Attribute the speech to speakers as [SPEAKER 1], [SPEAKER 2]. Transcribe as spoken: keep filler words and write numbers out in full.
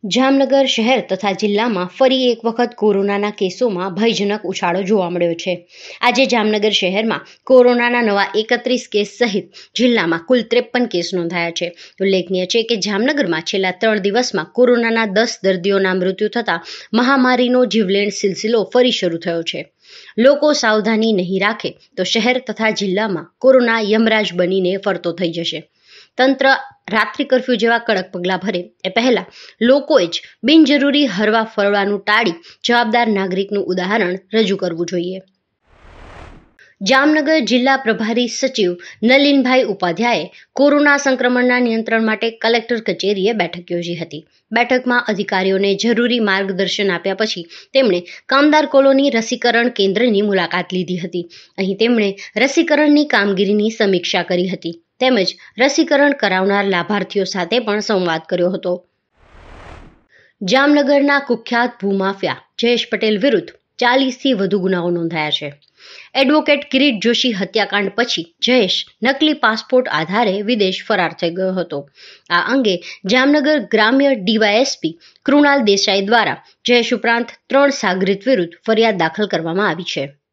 [SPEAKER 1] જામનગર શહેર તથા જિલ્લામાં ફરી એક વખત કોરોનાના કેસોમાં ભયજનક ઉછાળો જોવા મળ્યો છે। આજે જામનગર શહેરમાં કોરોનાના નવા એકત્રીસ કેસ સહિત જિલ્લામાં કુલ ત્રેપન કેસ નોંધાયા છે। ઉલ્લેખનીય છે કે જામનગરમાં છેલ્લા ત્રણ દિવસમાં કોરોનાના દસ દર્દીઓના મૃત્યુ થતાં મહામારીનો જીવલેણ સિલસિલો ફરી શરૂ થયો છે। લોકો સાવધાની નહીં રાખે તો શહેર તથા જિલ્લામાં કોરોના યમરાજ બનીને ફરતો થઈ જશે। તંત્ર રાત્રિ કર્ફ્યુ જેવા કડક પગલાં ભરે એ પહેલા લોકોએ જ બિનજરૂરી હરવા ફરવાનું ટાળી જવાબદાર નાગરિકનું ઉદાહરણ રજૂ કરવું જોઈએ। જામનગર જિલ્લા પ્રભારી સચિવ નલિનભાઈ ઉપાધ્યાયે કોરોના સંક્રમણના નિયંત્રણ માટે કલેક્ટર કચેરીએ બેઠક યોજી હતી। બેઠકમાં અધિકારીઓને જરૂરી માર્ગદર્શન આપ્યા પછી તેમણે કામદાર કોલોની રસીકરણ કેન્દ્રની મુલાકાત લીધી હતી। અહીં તેમણે રસીકરણની કામગીરીની સમીક્ષા કરી હતી તેમજ રસીકરણ કરાવનાર લાભાર્થીઓ સાથે પણ સંવાદ કર્યો હતો। જામનગરના કુખ્યાત ભૂમાફિયા જયેશ પટેલ વિરુદ્ધ ચાલીસથી વધુ ગુનાઓ નોંધાયા છે। એડવોકેટ કિરીટ જોશી હત્યાકાંડ પછી જયેશ નકલી પાસપોર્ટ આધારે વિદેશ ફરાર થઈ ગયો હતો। આ અંગે જામનગર ગ્રામ્ય ડીવાયએસપી કૃણાલ દેસાઈ દ્વારા જયેશ ઉપરાંત ત્રણ સાગરીત વિરુદ્ધ ફરિયાદ દાખલ કરવામાં આવી છે।